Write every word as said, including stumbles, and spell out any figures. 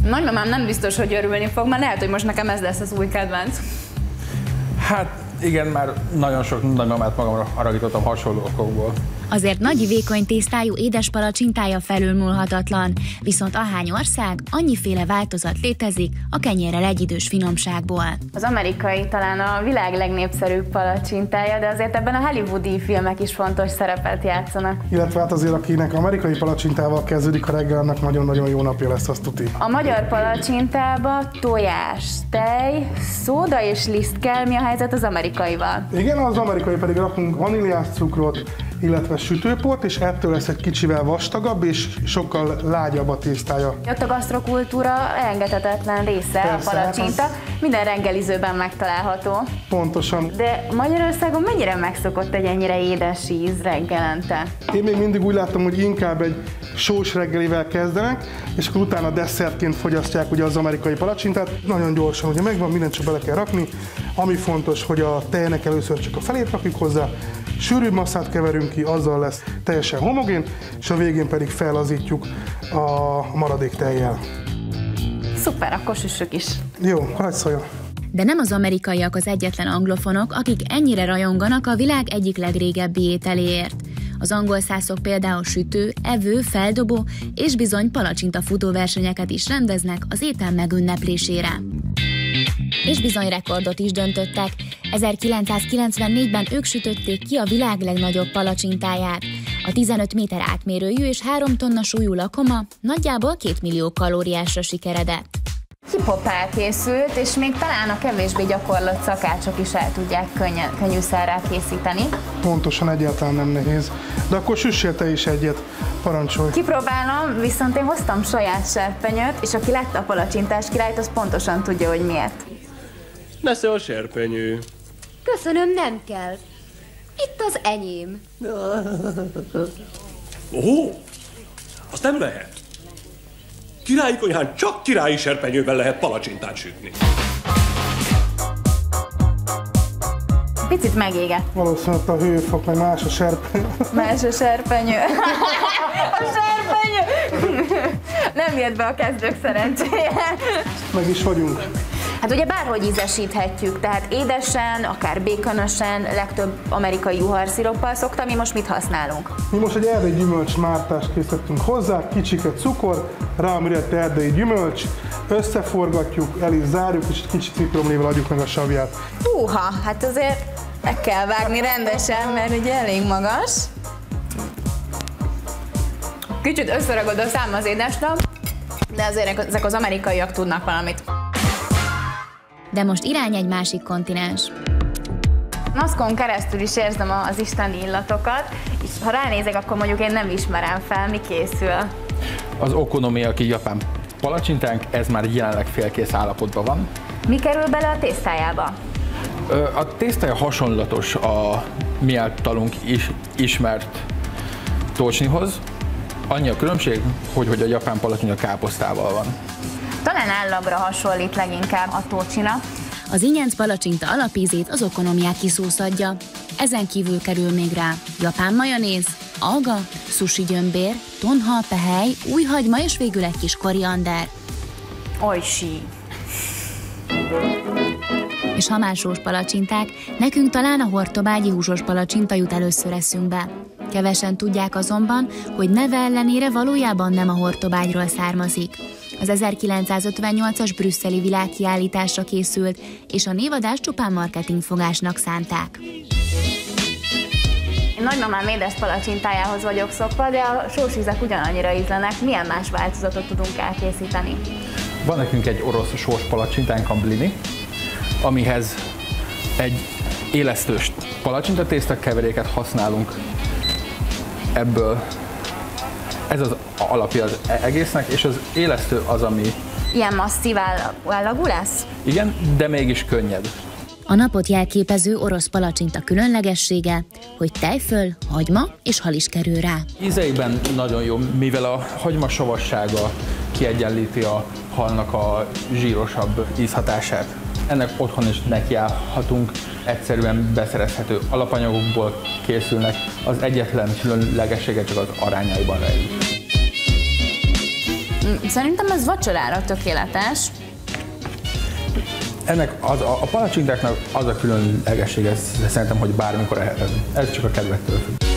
Nagymamám nem biztos, hogy örülni fog, mert lehet, hogy most nekem ez lesz az új kedvenc. Hát igen, már nagyon sok nagymamát magamra haragítottam hasonló okokból. Azért nagy vékony tésztájú édes palacsintája felülmúlhatatlan, viszont ahány ország, annyiféle változat létezik a kenyérrel egyidős finomságból. Az amerikai talán a világ legnépszerűbb palacsintája, de azért ebben a hollywoodi filmek is fontos szerepet játszanak. Illetve hát azért, akinek amerikai palacsintával kezdődik a reggel, annak nagyon-nagyon jó napja lesz, azt tuti. A magyar palacsintába tojás, tej, szóda és liszt kell, mi a helyzet az amerikaival? Igen, az amerikai pedig rakunk vaníliás cukrot, illetve sütőport, és ettől lesz egy kicsivel vastagabb és sokkal lágyabb a tésztája. Ott a gasztrokultúra elengedhetetlen része. Persze, a palacsinta, az... minden reggelizőben megtalálható. Pontosan. De Magyarországon mennyire megszokott egy ennyire édes íz reggelente? Én még mindig úgy látom, hogy inkább egy sós reggelivel kezdenek, és akkor utána desszertként fogyasztják ugye az amerikai palacsintát. Nagyon gyorsan, ugye megvan, mindent csak bele kell rakni. Ami fontos, hogy a tejnek először csak a felét rakjuk hozzá, sűrűbb masszát keverünk ki, azzal lesz teljesen homogén, és a végén pedig fellazítjuk a maradék tejjel. Szuper, akkor süssük is. Jó, hagyj szóljon. De nem az amerikaiak az egyetlen anglofonok, akik ennyire rajonganak a világ egyik legrégebbi ételéért. Az angol szászok például sütő, evő, feldobó és bizony palacsinta futóversenyeket is rendeznek az étel megünneplésére. És bizony rekordot is döntöttek. ezerkilencszázkilencvennégyben ők sütötték ki a világ legnagyobb palacsintáját. A tizenöt méter átmérőjű és három tonna súlyú lakoma nagyjából két millió kalóriásra sikeredett. Hip-hopál készült, és még talán a kevésbé gyakorlott szakácsok is el tudják könnyen, könnyűszárrá készíteni. Pontosan, egyáltalán nem nehéz. De akkor süssél te is egyet, parancsolj. Kipróbálom, viszont én hoztam saját serpenyőt, és aki lett a palacsintás királyt, az pontosan tudja, hogy miért. Nesze a serpenyő. Köszönöm, nem kell. Itt az enyém. Ó, azt nem lehet. Királyi konyhán csak királyi serpenyővel lehet palacsintát sütni. Picit megégett. Valószínűleg a hőfok, meg más a serpenyő. Más a serpenyő. A serpenyő! Nem jött be a kezdők szerencsére. Meg is vagyunk. Hát ugye bárhogy ízesíthetjük, tehát édesen, akár békönösen, legtöbb amerikai juharsziroppal szoktam, mi most mit használunk? Mi most egy erdei gyümölcs mártást készítettünk hozzá, kicsike cukor, ráműrett erdei gyümölcs, összeforgatjuk, el is zárjuk, és egy kicsit citromlével adjuk meg a savját. Húha, hát azért meg kell vágni rendesen, mert ugye elég magas. Kicsit összeragod a szám az édesre, de azért ezek az amerikaiak tudnak valamit. De most irány egy másik kontinens. Maszkon keresztül is érzem az isteni illatokat, és ha ránézek, akkor mondjuk én nem ismerem fel, mi készül. Az okonomiyaki japán palacsintánk, ez már jelenleg félkész állapotban van. Mi kerül bele a tésztájába? A tésztája hasonlatos a mi általunk is ismert tócsnihoz. Annyi a különbség, hogy, hogy a japán palacsinta káposztával van. Talán állagra hasonlít leginkább a tócsina. Az ingyenc palacsinta alapízét az okonomiyaki szósz adja. Ezen kívül kerül még rá japán majonéz, alga, sushi gyömbér, tonhal, pehely, új hagyma és végül egy kis koriander. Ojsi! És ha már sós palacsinták, nekünk talán a hortobágyi húsos palacsinta jut először eszünkbe. Kevesen tudják azonban, hogy neve ellenére valójában nem a Hortobágyról származik. Az ezerkilencszázötvennyolcas brüsszeli világkiállításra készült, és a névadást csupán marketingfogásnak szánták. Én nagymamám édes palacsintájához vagyok szokva, de a sós ízek ugyanannyira ízlenek. Milyen más változatot tudunk elkészíteni? Van nekünk egy orosz sós palacsintánk, a blini, amihez egy élesztős palacsintatészta keveréket használunk. Ebből ez az alapja az egésznek, és az élesztő az, ami... Ilyen masszív állagú lesz? Igen, de mégis könnyed. A napot jelképező orosz palacsinta különlegessége, hogy tejföl, hagyma és hal is kerül rá. Ízeiben nagyon jó, mivel a hagyma savassága kiegyenlíti a halnak a zsírosabb ízhatását. Ennek otthon is nekiállhatunk, egyszerűen beszerezhető alapanyagokból készülnek, az egyetlen különlegessége csak az arányaiban rejlik. Szerintem ez vacsorára tökéletes. Ennek az, a, a palacsintáknak az a különlegessége szerintem, hogy bármikor eheted. Ez csak a kedvettől függ.